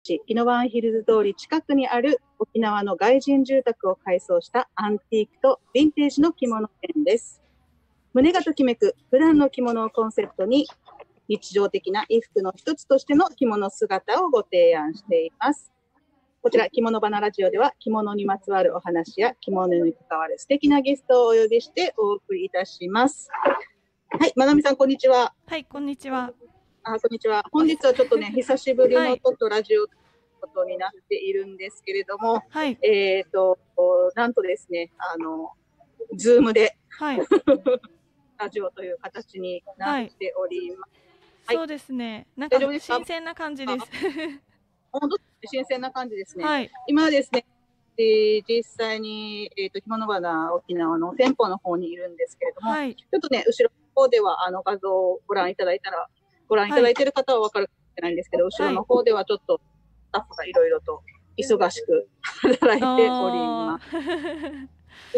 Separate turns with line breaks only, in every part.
宜野湾ヒルズ通り近くにある沖縄の外人住宅を改装したアンティークとヴィンテージの着物店です。胸がときめく普段の着物をコンセプトに日常的な衣服の一つとしての着物姿をご提案しています。こちら着物花ラジオでは着物にまつわるお話や着物に関わる素敵なゲストをお呼びしてお送りいたします。はい、まなみさんこんにちは。
はい、こんにちは。
こんにちは。本日はちょっとね、久しぶりのちょっとラジオということになっているんですけれども、
はい、
なんとですね、ズームで、
はい、
ラジオという形になっております。
はい、そうですね。なんか新鮮な感じです。
本当新鮮な感じですね。
はい、
今ですね、実際に、着物花沖縄の店舗の方にいるんですけれども、
はい、
ちょっとね、後ろの方では画像をご覧いただいている方は分かるかもしれないんですけど、後ろの方ではちょっとスタッフがいろいろと忙しく働いております。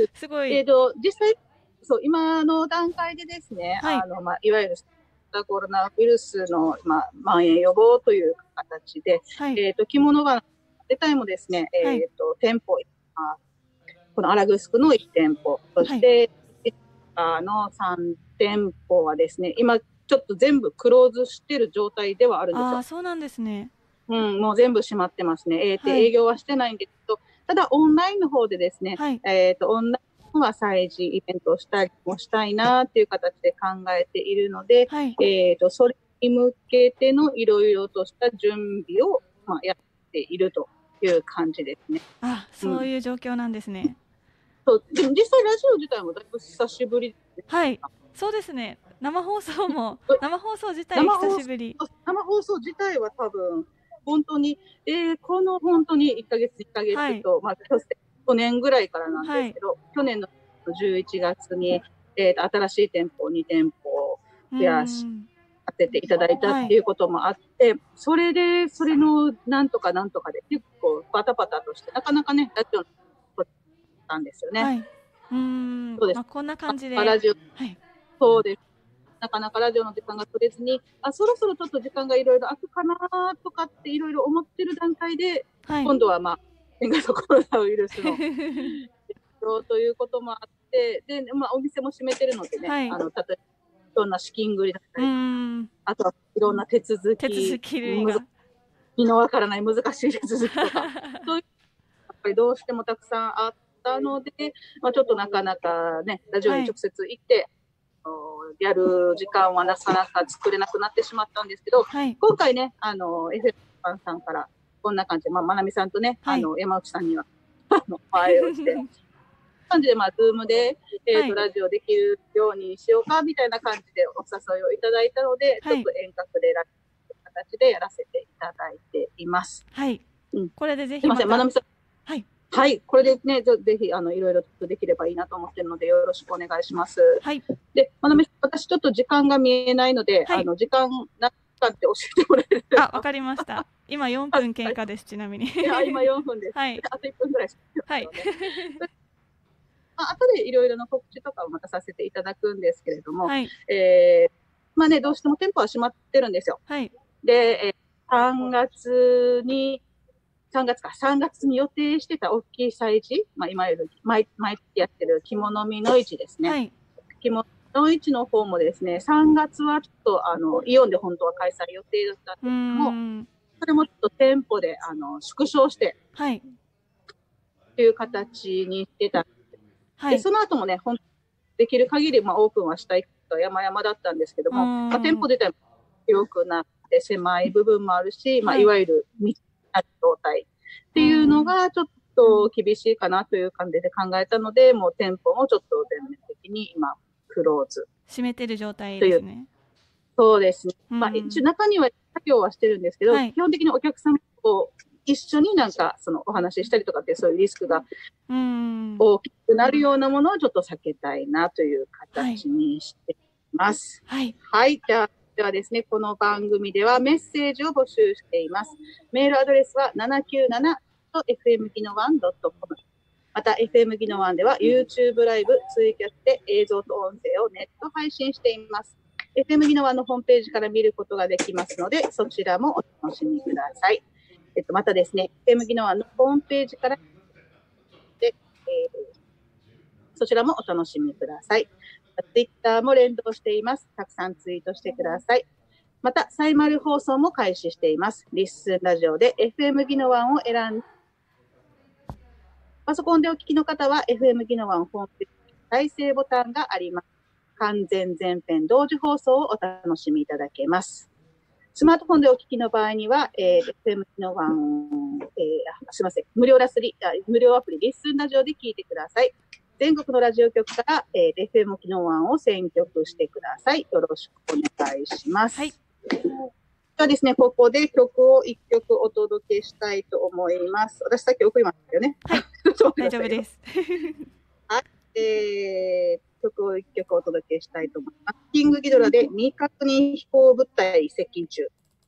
すごい。
実際、そう、今の段階でですね、
はい、
いわゆるコロナウイルスの、蔓延予防という形で、
はい、
着物が自体もですね、店舗、このアラグスクの1店舗、そして、の3店舗はですね、今ちょっと全部クローズしてる状態ではあるんですよ。
そうなんですね。
もう全部閉まってますね。営業はしてないんですけど、ただオンラインの方でですね、オンラインは催事イベントをしたりもしたいなっていう形で考えているので、それに向けてのいろいろとした準備を、やっているという感じですね。
そういう状況なんですね。
でも実際ラジオ自体もだいぶ久しぶりですね。
はい、そうですね。生放送自体久しぶり。
生放送自体は多分本当に、この本当に1ヶ月と、去年ぐらいからなんですけど、去年の11月に、新しい店舗2店舗増やさせていただいたっていうこともあって、それのなんとかで結構パタパタとして、なかなかね、ラジオたんですよね。
そうです。こんな感じで。
ラジオ、そうです。なかなかラジオの時間が取れずに、そろそろちょっと時間がいろいろ空くかなとかっていろいろ思ってる段階で、今度は新型コロナウイルスのということもあって、で、お店も閉めてるのでね、例えばいろんな資金繰りだったり、あとはいろんな手続き類が身のわからない難しい手続きとか、そういうやっぱりどうしてもたくさんあったので、ちょっとなかなかね、ラジオに直接行って、やる時間はなかなか作れなくなってしまったんですけど、今回ね、FF さんからこんな感じで、まなみさんとね、山内さんには前をして、感じで、ズームで、ラジオできるようにしようかみたいな感じでお誘いをいただいたので、ちょっと遠隔でラジオという形でやらせていただいています。
これでぜひ
すみません、まなみさん。はい、これでね、ぜひいろいろとできればいいなと思ってるので、よろしくお願いします。で、まなみさん、私ちょっと時間が見えないので、時間何かって教えてもらえる？
わかりました。今4分経過です、ちなみに。
今4分です。あと1分ぐらいしかないので。後でいろいろな告知とかをまたさせていただくんですけれども、どうしても店舗は閉まってるんですよ。で、3月に予定してた大きい催事、今より毎月やってる着物見の市ですね。着物の市の方もですね、3月はちょっとイオンで本当は開催予定だったんですけども、それもちょっと店舗で縮小して、という形にしてた。で、その後もね、できる限りオープンはしたいと山々だったんですけども、店舗自体も広くなって狭い部分もあるし、いわゆる密な状態っていうのがちょっと厳しいかなという感じで考えたので、もう店舗もちょっと全面的に今クローズ。
閉めてる状態ですね。
そうですね。一応中には作業はしてるんですけど、基本的にお客様と一緒になんかそのお話ししたりとかってそういうリスクが大きくなるようなものをちょっと避けたいなという形にしています。ではですね、この番組ではメッセージを募集しています。メールアドレスは797-fmgino1.com。また FM ギノワンでは YouTube ライブ、ツイキャスで映像と音声をネット配信しています。FM ギノワンのホームページから見ることができますので、そちらもお楽しみください。 またですね、FM 技能案のホームページからで、そちらもお楽しみください。ツイッターも連動しています。たくさんツイートしてください。また、サイマル放送も開始しています。リッスンラジオで FM 技能案を選んで、パソコンでお聞きの方は FM 技能案ホームページに再生ボタンがあります。完全全編同時放送をお楽しみいただけます。スマートフォンでお聞きの場合には、FM 技能案、すみません、無料アプリリッスンラジオで聞いてください。全国のラジオ局から、FM 技能案を選曲してください。よろしくお願いします。はい。ではですね、ここで曲を1曲お届けしたいと思います。私さっき送りましたよね。
はい。大丈夫です。
はい。曲を1曲お届けしたいと思います。キングギドラで未確認飛行物体接近中。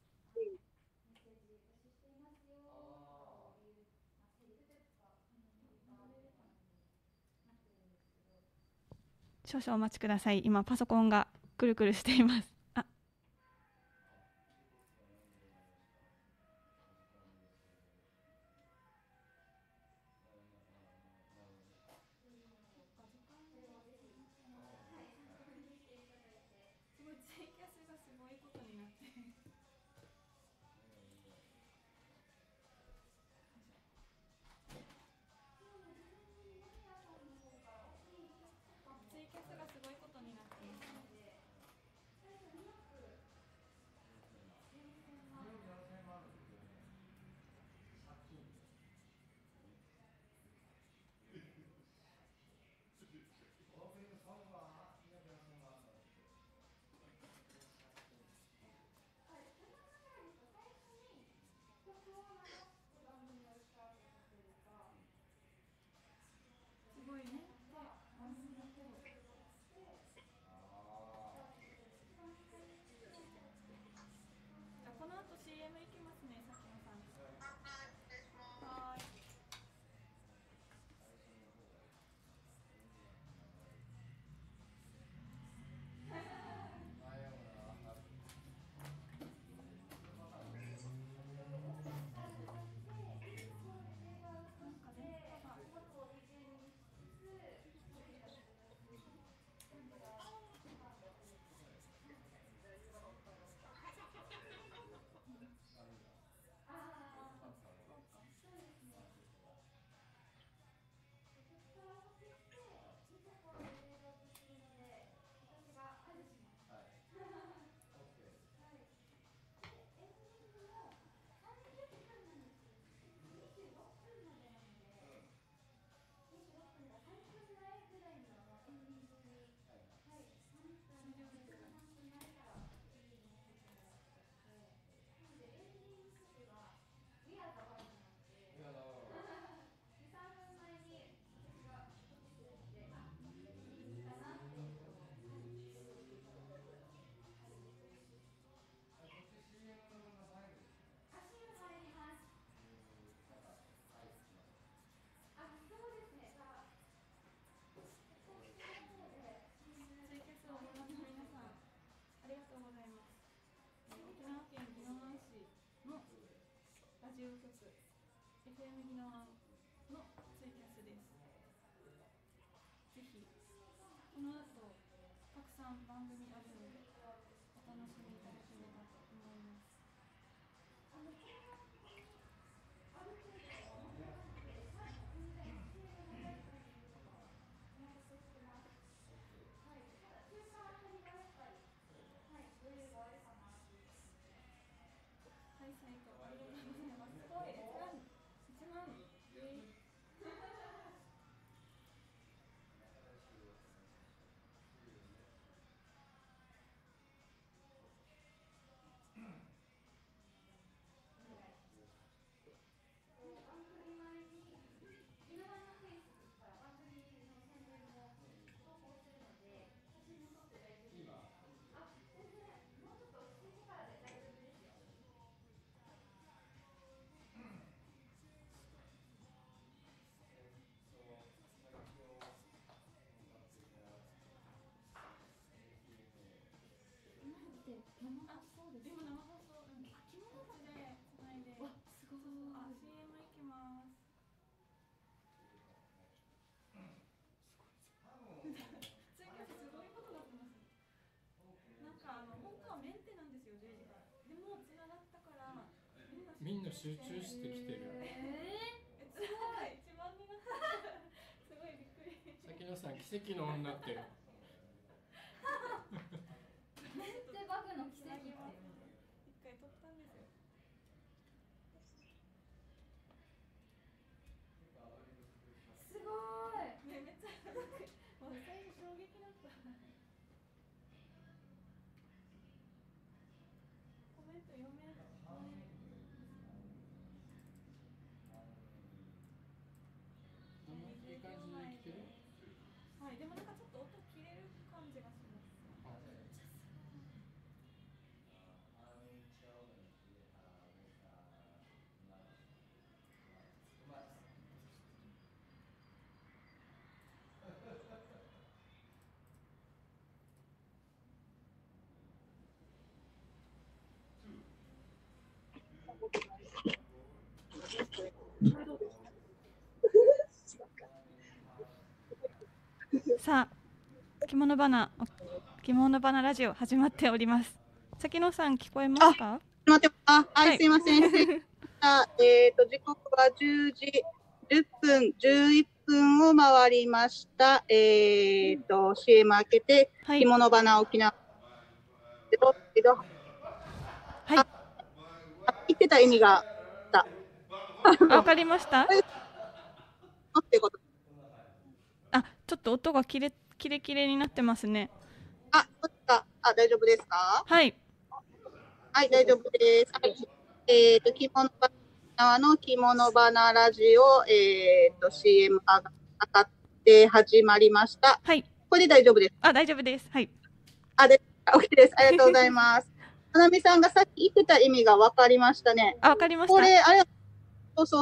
少々お待ちください。今パソコンがくるくるしています。FM 技能案のツイキャスです。ぜひこの後たくさん番組あるのでお楽しみいただければと思います。
集中してきてる。
すごい。一番になった。すごいびっくり。
さきのさん、奇跡の女って。
メンテバグの奇跡って。
一回撮ったんですよ。
すごい。
ね、めっちゃもう最初衝撃だった。コメント読めない。
いい感じに来てる。
はい、でもなんかちょっと音切れる感じがします。
さあ、着物花ラジオ始まっております。関野さん聞こえますか？
はい、すいません。時刻は10時10分、11分を回りました。CM 明けて、着物花沖縄。はい。言ってた意味があった。
わかりました？
ってこと。
あ、ちょっと音がキレになってますね。
大丈夫ですか？
はい。
はい、大丈夫です。着物花の着物花ラジオ、CM 上がって始まりました。
はい。
これで大丈夫です。
大丈夫です。はい。
OK です。ありがとうございます。花見さんがさっき言ってた意味が分かりましたね。
分かりました。
これ、そう。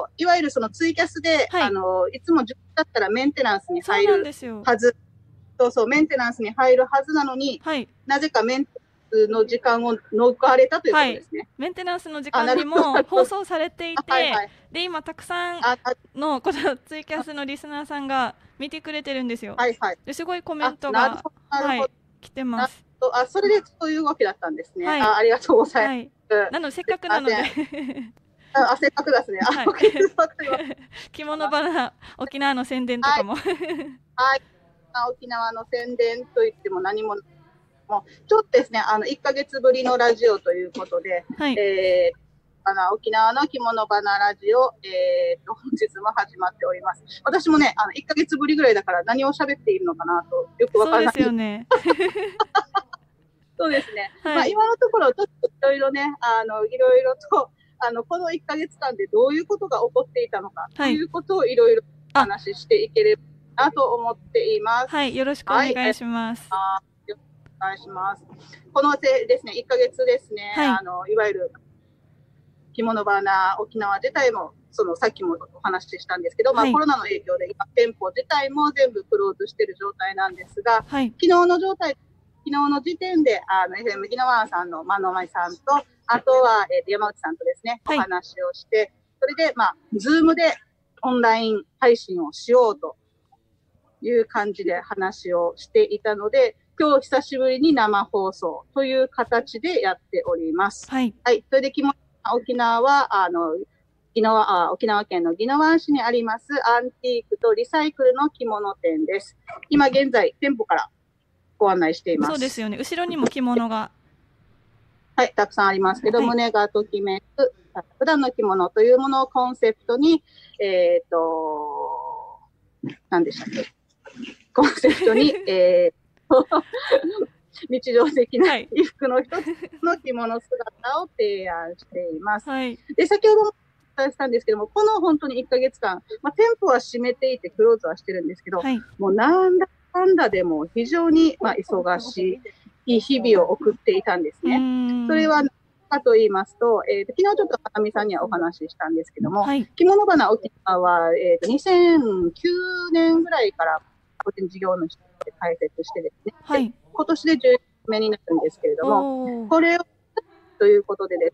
いわゆるそのツイキャスで、
はい、
いつも10だったらメンテナンスに入るはず。メンテナンスに入るはずなのに、
はい、
なぜかメンテナンスの時間を逃れたということですね。
メンテナンスの時間にも放送されていて、で、今たくさんのこのツイキャスのリスナーさんが見てくれてるんですよ。ですごいコメントが、来てます。
それでそういうわけだったんですね。ありがとうございます。
なのでせっかくなので
せっかくですね。
着物花沖縄の宣伝とかも。
沖縄の宣伝といっても何も、ちょっとですね、1ヶ月ぶりのラジオということで、沖縄の着物花ラジオ、本日も始まっております。私もね、1ヶ月ぶりぐらいだから何を喋っているのかなとよくわからない。
そうですよね。
そうですね。今のところ、ちょっといろいろね、いろいろと、この1ヶ月間でどういうことが起こっていたのか、ということをいろいろお話ししていければなと思っています。
はい、よろしくお願いします。
よろしくお願いします。このですね、1ヶ月ですね、いわゆる着物花沖縄自体も、さっきもお話ししたんですけど、コロナの影響で今、店舗自体も全部クローズしている状態なんですが、昨日の時点で、FM 宜野湾さんの真野舞さんと、あとは、山内さんとですね、お話をして、それで、ズームでオンライン配信をしようという感じで話をしていたので、今日久しぶりに生放送という形でやっております。はい。それで沖縄は、沖縄県の宜野湾市にありますアンティークとリサイクルの着物店です。今現在、店舗からご案内しています。
そうですよね。後ろにも着物が。
はい、たくさんありますけど、胸がときめく、普段の着物というものをコンセプトに、何でしたっけ？コンセプトに、日常的な衣服の一つの着物姿を提案しています。で、先ほどもお伝えしたんですけども、この本当に1ヶ月間、店舗は閉めていてクローズはしてるんですけど、もうなんだかんだでも非常に忙しい日々を送っていたんですね。それは何かと言いますと、昨日ちょっと花見さんにはお話ししたんですけども、着物花沖縄は、2009年ぐらいから個人事業主として開設してですね、今年で10年目になるんですけれども、これをということでです、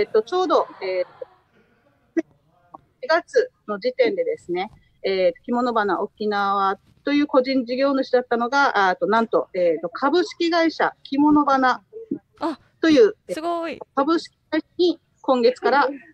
ちょうど、4月の時点でですね、着物花沖縄という個人事業主だったのが、なんと、株式会社着物花という
すごい
株式会社に今月から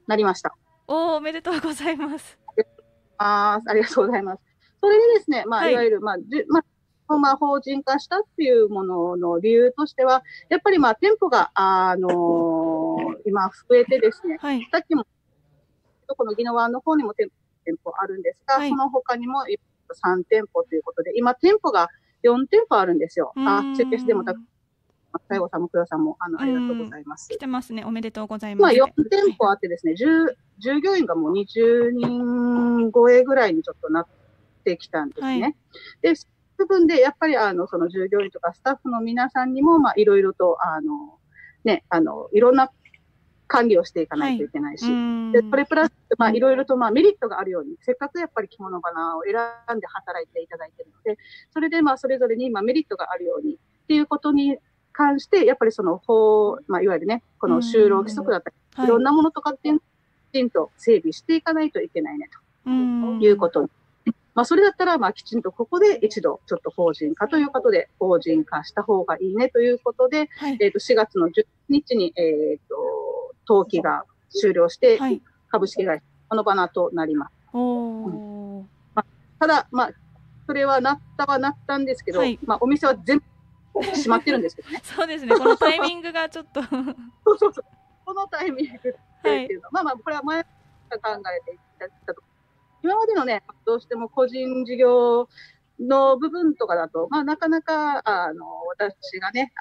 なりました。
おめでとうございます。
ありがとうございます。それでですね、まあ、いわゆる、法人化したっていうものの理由としては、やっぱりまあ店舗が、今増えてですね、さっきも、この宜野湾の方にも店舗あるんですが、その他にも3店舗ということで、今店舗が4店舗あるんですよ。ツイキャスでも西郷さんも黒さんもありがとうございます。
来てますね。おめでとうございます。
4店舗あってですね、従業員がもう20人超えぐらいにちょっとなってきたんですね。で、その部分でやっぱりその従業員とかスタッフの皆さんにもいろいろといろんな管理をしていかないといけないし、でそれプラスいろいろとメリットがあるように、せっかくやっぱり着物花を選んで働いていただいているので、それでそれぞれにメリットがあるようにっていうことに関して、やっぱりそのいわゆるね、この就労規則だったり、いろんなものとかっていうのをきちんと整備していかないといけないねということ。それだったら、きちんとここで一度ちょっと法人化ということで、法人化した方がいいねということで、4月の10日に、登記が終了して、株式会社このバナとなります。ただ、それはなったんですけど、お店は全部閉まってるんですけどね。
そうですね、このタイミングがちょっと。
そう。このタイミングっていうのは、これは前から考えていたと。今までのね、どうしても個人事業の部分とかだと、なかなか、私がね、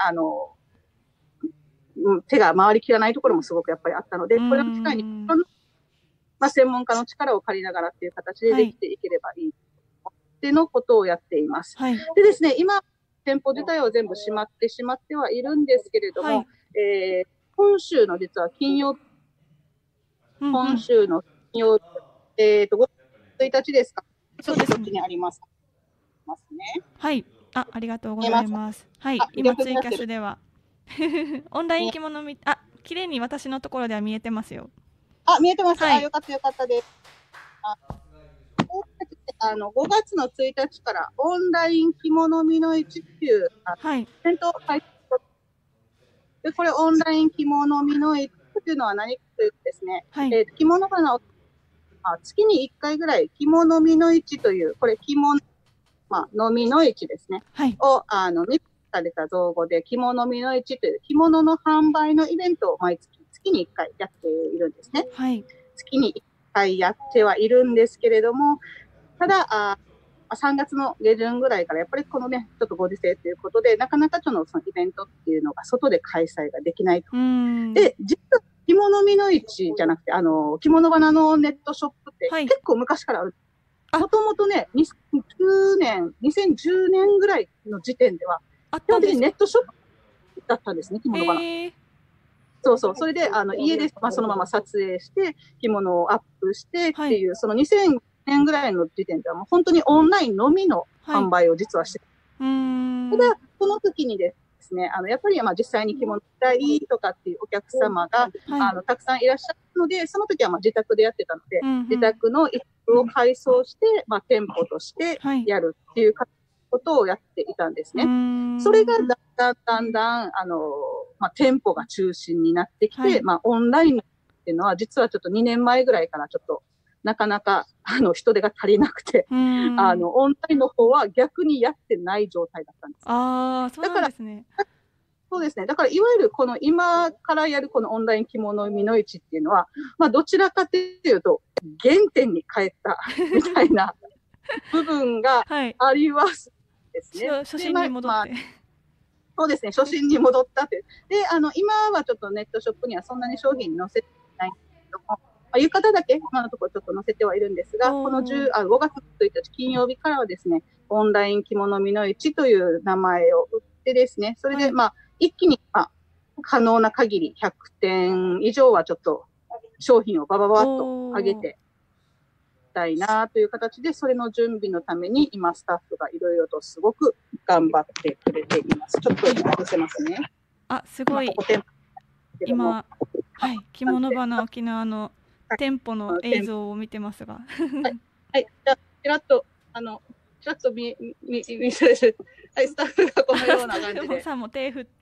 手が回りきらないところもすごくやっぱりあったので、これを機会に、専門家の力を借りながらっていう形でできていければいいっていうのことをやっています。でですね、今、店舗自体は全部閉まってしまってはいるんですけれども、今週の実は金曜日、今週の金曜日、5月1日ですか、ちょっとそっちにありますね。
はい、ありがとうございます。はい、今ツイキャスではオンライン着物綺麗に私のところでは見えてますよ。
見えてます。よかったです。5月の1日からオンライン着物見の市っていうイベントを開催で、これオンライン着物見の市っていうのは何かというとですね、着物花を月に1回ぐらい着物見の市という、これ着物、のみの市ですね、をミックスされた造語で着物見の市という着物の販売のイベントを毎月に1回やっているんですね。月に1回やってはいるんですけれども、ただ3月の下旬ぐらいからやっぱりこのね、ちょっとご時世ということで、なかなかそのイベントっていうのが外で開催ができないと。で、実は着物見の市じゃなくて、着物花のネットショップって結構昔からある。もともとね、2010年ぐらいの時点では、基本的にネットショップだったんですね、着物花。それで家でそのまま撮影して、着物をアップしてっていう、その2000年ぐらいの時点ではもう本当にオンラインのみの販売を実はしてた。ただ、この時にですね、やっぱり実際に着物着たいとかっていうお客様が、たくさんいらっしゃるので、その時は自宅でやってたので、自宅の一部を改装して、店舗としてやるっていうことをやっていたんですね。それがだんだん、店舗が中心になってきて、オンラインっていうのは実はちょっと2年前ぐらいからちょっとなかなか人手が足りなくて、オンラインの方は逆にやってない状態だったんです。
そうなんですね。
そうですね。だからいわゆるこの今からやるこのオンライン着物見の市っていうのは、どちらかというと原点に帰ったみたいな部分がありますですね。
初心に戻って。
そうですね。初心に戻ったという。で、今はちょっとネットショップにはそんなに商品載せてないんですけども、浴衣だけ今のところちょっと載せてはいるんですが、この5月1日金曜日からはですね、オンライン着物見の市という名前を売ってですね、それで一気に可能な限り100点以上はちょっと商品をバババッと上げていきたいなという形で、それの準備のために今スタッフがいろいろとすごく頑張ってくれています。ちょっと今見せますね。
すごい。今、着物花沖縄の店舗の映像を見てますが。
じゃあ、ちらっと見せる。スタッフがこのような感じで。
さんも手振って。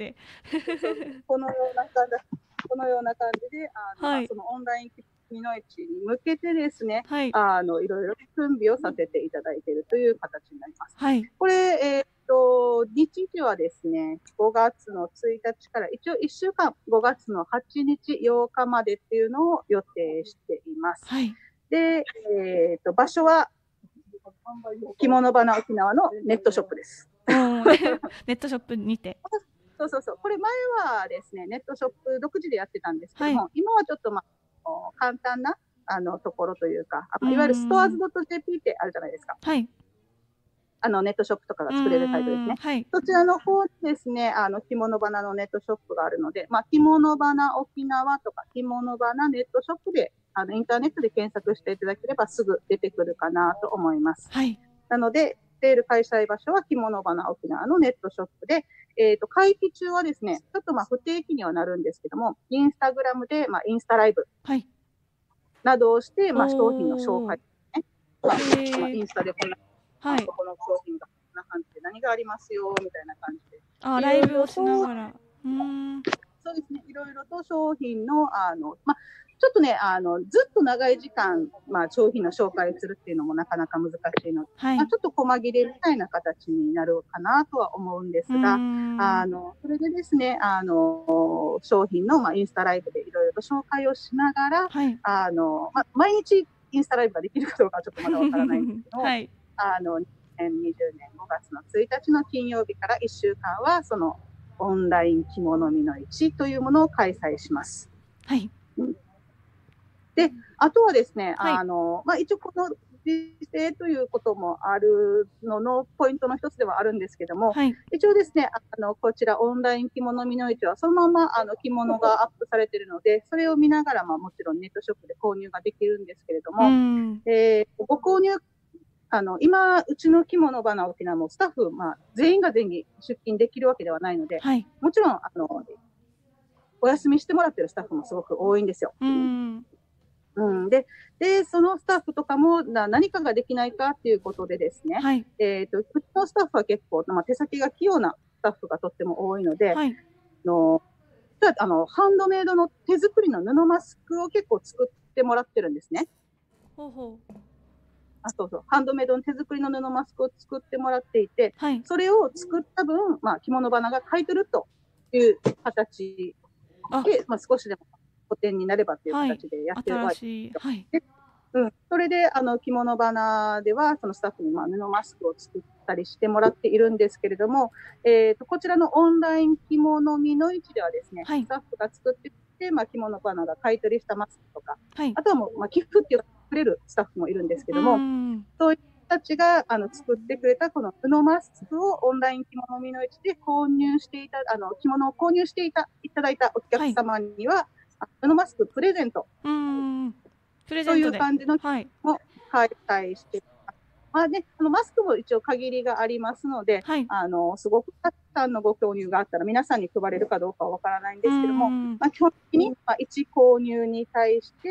このような感じで、そのオンラインみの市に向けてですね、
はい、
いろいろ準備をさせていただいているという形になります。
はい、
これ、日時はですね、5月の1日から一応1週間、5月の8日、8日までっていうのを予定しています。
はい、
で、場所は着物花沖縄のネットショップです。
ネットショップにて。
そうそうそう。これ前はですね、ネットショップ独自でやってたんですけども、はい、今はちょっと簡単なところというか、いわゆるストアーズ .jp ってあるじゃないですか。
はい。
ネットショップとかが作れるサイトですね。
はい、
そちらの方ですね、着物花のネットショップがあるので、着物花沖縄とか着物花ネットショップで、インターネットで検索していただければすぐ出てくるかなと思います。
はい。
なので、セール開催場所は着物花沖縄のネットショップで、会期中はですね、ちょっと不定期にはなるんですけども、インスタグラムで、インスタライブなどをして、商品の紹介ですね。インスタでこんな、この商品がこんな感じで何がありますよ、みたいな感じで。
ライブをしながら。
そうですね、いろいろと商品の、ちょっとね、ずっと長い時間、商品の紹介するっていうのもなかなか難しいので、
はい、
ちょっと細切れみたいな形になるかなとは思うんですが、それでですね、商品の、インスタライブでいろいろと紹介をしながら、
はい、
毎日インスタライブができるかどうかはちょっとまだわからないんですけど、
はい、
2020年5月の1日の金曜日から1週間は、そのオンライン着物見の市というものを開催します。
はい。
で、あとはですね、はい、一応この時制ということもあるののポイントの一つではあるんですけども、
はい、
一応ですね、こちらオンライン着物見の市はそのまま着物がアップされているので、それを見ながら、もちろんネットショップで購入ができるんですけれども、ご購入、今、うちの着物花沖縄のスタッフ、全員が全員出勤できるわけではないので、
はい、
もちろん、お休みしてもらってるスタッフもすごく多いんですよ。で、そのスタッフとかも何かができないかっていうことでですね、
はい、
うちのスタッフは結構、手先が器用なスタッフがとっても多いので、はい、ハンドメイドの手作りの布マスクを結構作ってもらってるんですね。そうそう。ハンドメイドの手作りの布マスクを作ってもらっていて、はい、それを作った分、着物花が買い取るという形で、少しでも補填になればという形でやってるわけですよ。それで、着物花では、そのスタッフに布マスクを作ったりしてもらっているんですけれども、こちらのオンライン着物見の市ではですね、はい、スタッフが作ってきて、着物花が買い取りしたマスクとか、はい、あとはもう、寄付っていうか、くれるスタッフもいるんですけども、そういう人たちが作ってくれたこの布マスクをオンライン着物見の市で購入していた、着物を購入していただいたお客様には、布マスクプレゼント。という感じのも開催しています。マスクも一応限りがありますので、はい、すごくたくさんのご購入があったら皆さんに配れるかどうかはわからないんですけども、基本的に1購入に対して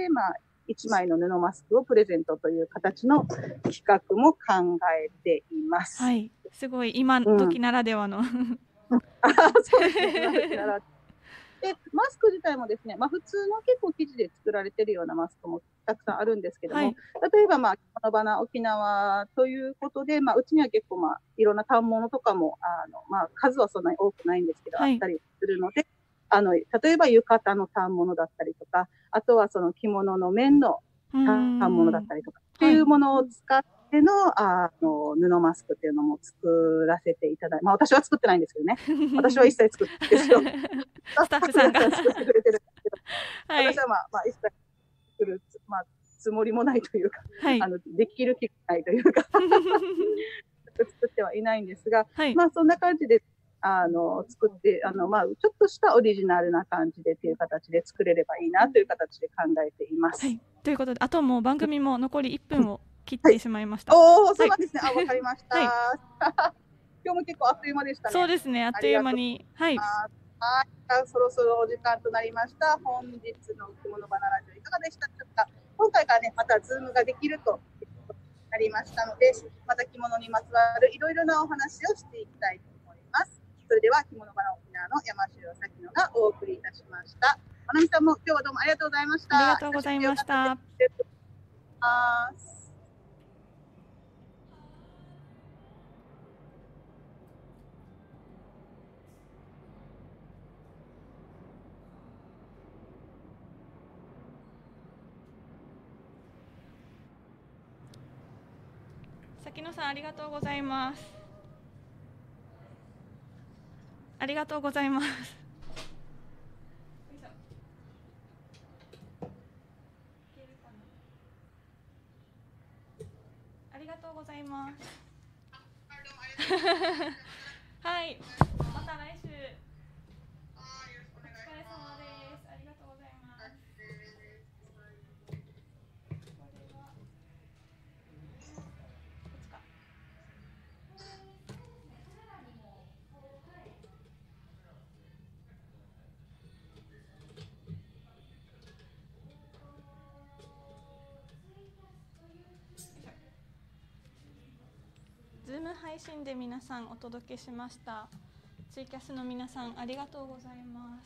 、1枚の布マスクをプレゼントという形の企画も考えています。
はい、すごい今時ならではの。
そうですね。今時ならで、マスク自体もですね、普通の結構生地で作られているようなマスクもたくさんあるんですけども、はい、例えば、着物花沖縄ということで、うちには結構、いろんな反物とかも、数はそんなに多くないんですけど、はい、あったりするので、例えば浴衣の反物だったりとか、あとはその着物の面の反物だったりとか、っていうものを使っての、布マスクっていうのも作らせていただいて、私は作ってないんですけどね。私は一切作ってないですよ。
スタッフさんが
作ってくれてるんですけど、はい、私は一切作るつもりもないというか、はい、できる気がないというか、作ってはいないんですが、はい、そんな感じで、作って、ちょっとしたオリジナルな感じでっていう形で作れればいいなという形で考えています。
はい、ということで、あともう番組も残り1分を切ってしまいました。
はい、そうなんですね。わかりました。はい、今日も結構あっという間でしたね。
そうですね、あっという間に。はい。
そろそろお時間となりました。本日の着物花ラジオいかがでしたでしょうか。今回からね、またズームができるとなりましたので、また着物にまつわるいろいろなお話をしていきたいと思います。それでは着物花沖縄の山城咲乃がお送りいたしました。 まなみさんも今日はどうもありがとうございました。
ありがとうございました。崎野さん、ありがとうございます。ありがとうございます。ありがとうございます。はい、また来週。お疲れ様です。ありがとうございます。ズーム配信で皆さんお届けしました。ツイキャスの皆さんありがとうございます。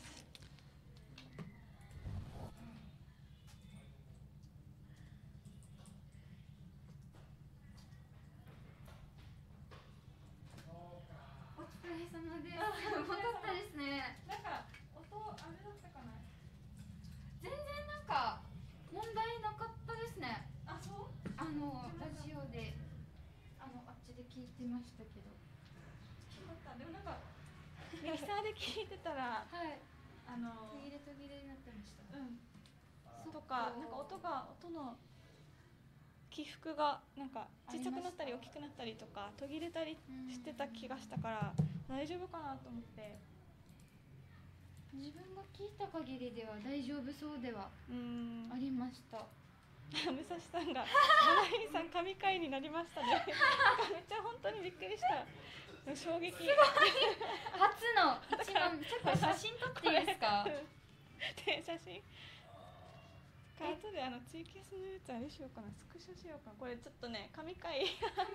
お疲れ様です。よかったですね。
なんか音あれだったかな。
全然なんか問題なかったですね。
あ、そう？
ラジオであっちで聞いてましたけど。
よかった。でもなんかミキサーで聞いてたら、
はい。途切れになってました。
うん。とかなんか音の起伏がなんか小さくなったり大きくなったりとか途切れたりしてた気がしたから大丈夫かなと思って。
自分が聞いた限りでは大丈夫そうではありました。
武蔵さんがマナミさん神回になりましたね。めっちゃ本当にびっくりした。衝撃。すごい。
初の一番ちょっと写真撮っていいですか？
で写真。後でツイキャスのやつあれしようかな、スクショしようかな。これちょっとね神回。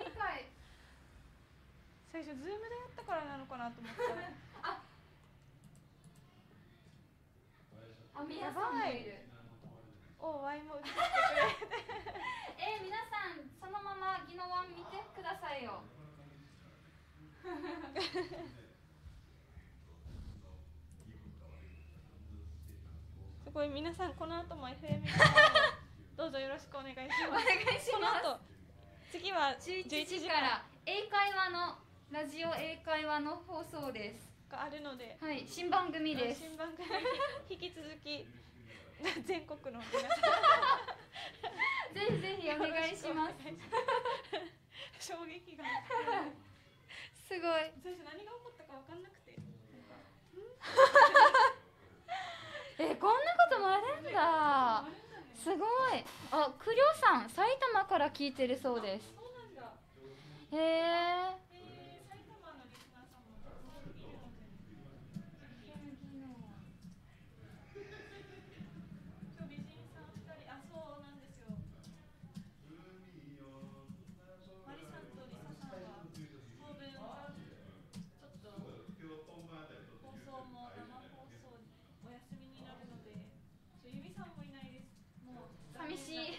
最初ズームでやったからなのかなと思った。
皆さんもいる。
お、ワイも映ってくれて。
皆さんそのままギノワン見てくださいよ。
すごい皆さんこの後も FM どうぞよろしくお願いします。
お願いします。
この後次は
11時から英会話のラジオ英会話の放送です
があるので、
はい、新番組です。
新番組引き続き全国の皆さん
ぜひぜひお願いします。
衝撃が
すごい。
最初何が起こったか分かんなくて
こんなこともあるんだ。すごい。クリョさん、埼玉から聞いてるそうです。
そうなんだ。
へえ。
埼玉のリスナーさんもいるので。今日美人さん2人、そうなんですよ。マリさんとリサさんは当分ちょっと放送も生放送お休みになるので、ユミさんもいないです。もう
寂しい。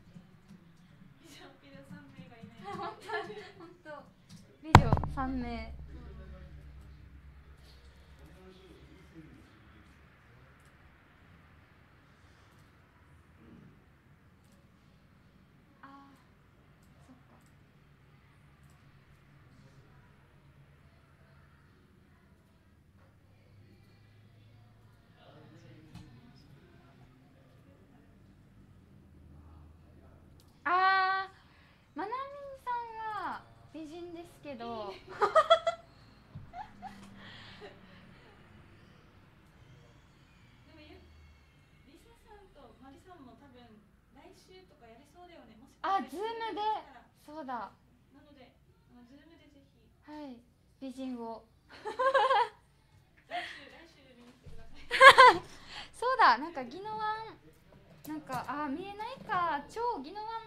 美女3名がいない。
本当。美女3名。そっか。まなみさんは美人ですけど。でも
リサさんとマリさんも多分来週とかやりそうだよね。もし
ズームで。そうだ。
なのでズームでぜひ。
はい、美人を。
来週見に来てください。
そうだ、なんかギノワンなんか見えないか、超ギノワ